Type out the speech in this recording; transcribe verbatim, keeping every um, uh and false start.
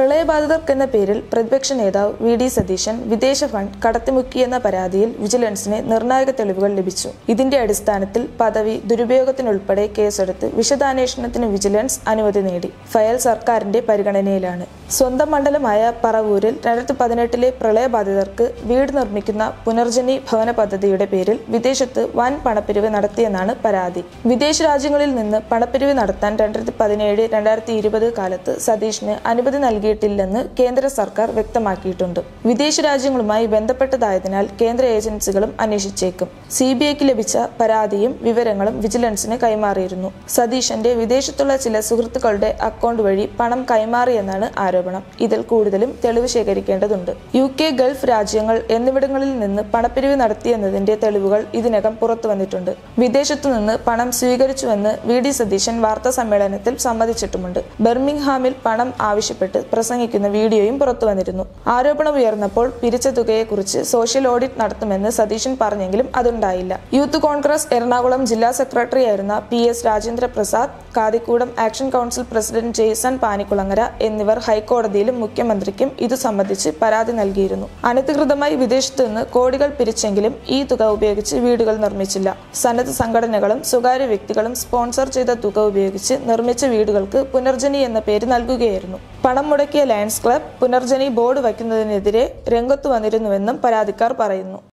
പ്രളയബാധിതർക്കെന്ന പേരിൽ പ്രതിപക്ഷ നേതാവ് വി ഡി സതീശൻ വിദേശ ഫണ്ട് കടത്തിമുക്കിയെന്ന പരാതിയിൽ വിജിലൻസിന് നിർണായക തെളിവുകൾ ലഭിച്ചു. ഇതിന്റെ അടിസ്ഥാനത്തിൽ പദവി ദുരുപയോഗത്തിനുൾപ്പെടെ കേസെടുത്ത് വിശദാന്വേഷണത്തിന് വിജിലൻസ് അനുമതി നേടി. ഫയൽ സർക്കാരിന്റെ പരിഗണനയിലാണ്. സ്വന്തം മണ്ഡലമായ പറവൂരിൽ രണ്ടായിരത്തി പതിനെട്ടിലെ പ്രളയബാധിതർക്ക് വീട് നിർമ്മിക്കുന്ന പുനർജനി ഭവന പദ്ധതിയുടെ പേരിൽ വിദേശത്ത് വൻ പണപ്പിരിവ് നടത്തിയെന്നാണ് പരാതി. വിദേശ രാജ്യങ്ങളിൽ നിന്ന് പണപ്പിരിവ് നടത്താൻ രണ്ടായിരത്തി പതിനേഴ് രണ്ടായിരത്തി ഇരുപത് കാലത്ത് സതീഷിന് അനുമതി നൽകിയിട്ടില്ലെന്ന് കേന്ദ്ര സർക്കാർ വ്യക്തമാക്കിയിട്ടുണ്ട്. വിദേശ രാജ്യങ്ങളുമായി ബന്ധപ്പെട്ടതായതിനാൽ കേന്ദ്ര ഏജൻസികളും അന്വേഷിച്ചേക്കും. സി ബി ഐക്ക് ലഭിച്ച പരാതിയും വിവരങ്ങളും വിജിലൻസിന് കൈമാറിയിരുന്നു. സതീശന്റെ വിദേശത്തുള്ള ചില സുഹൃത്തുക്കളുടെ അക്കൗണ്ട് വഴി പണം കൈമാറിയെന്നാണ് ആരോപണം. ഇതിൽ കൂടുതലും തെളിവ് ശേഖരിക്കേണ്ടതുണ്ട്. യു കെ, ഗൾഫ് രാജ്യങ്ങൾ എന്നിവിടങ്ങളിൽ നിന്ന് പണപ്പിരിവ് നടത്തിയെന്നതിന്റെ തെളിവുകൾ ഇതിനകം പുറത്തു വന്നിട്ടുണ്ട്. വിദേശത്തു നിന്ന് പണം സ്വീകരിച്ചുവെന്ന് വി ഡി സതീശൻ വാർത്താ സമ്മേളനത്തിൽ സമ്മതിച്ചിട്ടുമുണ്ട്. ബർമിംഗ്ഹാമിൽ പണം ആവശ്യപ്പെട്ട് പ്രസംഗിക്കുന്ന വീഡിയോയും പുറത്തു വന്നിരുന്നു. ആരോപണം ഉയർന്നപ്പോൾ പിരിച്ച തുകയെക്കുറിച്ച് സോഷ്യൽ ഓഡിറ്റ് നടത്തുമെന്ന് സതീശൻ പറഞ്ഞെങ്കിലും അതുണ്ടായില്ല. യൂത്ത് കോൺഗ്രസ് എറണാകുളം ജില്ലാ സെക്രട്ടറിയായിരുന്ന P S Rajendra Prasad, Kathikudam action council president Jaison Panikkulangara എന്നിവർ ഹൈക്കോടതിയിലും മുഖ്യമന്ത്രിക്കും ഇതു സംബന്ധിച്ച് പരാതി നൽകിയിരുന്നു. അനധികൃതമായി വിദേശത്തു നിന്ന് കോടികൾ പിരിച്ചെങ്കിലും ഈ തുക ഉപയോഗിച്ച് വീടുകൾ നിർമ്മിച്ചില്ല. സന്നദ്ധ സംഘടനകളും സ്വകാര്യ വ്യക്തികളും സ്പോൺസർ ചെയ്ത തുക ഉപയോഗിച്ച് നിർമ്മിച്ച വീടുകൾക്ക് പുനർജനി എന്ന പേര് നൽകുകയായിരുന്നു. പണം മുടക്കിയ ലയൺസ് ക്ലബ് പുനർജനി ബോർഡ് വയ്ക്കുന്നതിനെതിരെ രംഗത്തു വന്നിരുന്നുവെന്നും പരാതിക്കാർ പറയുന്നു.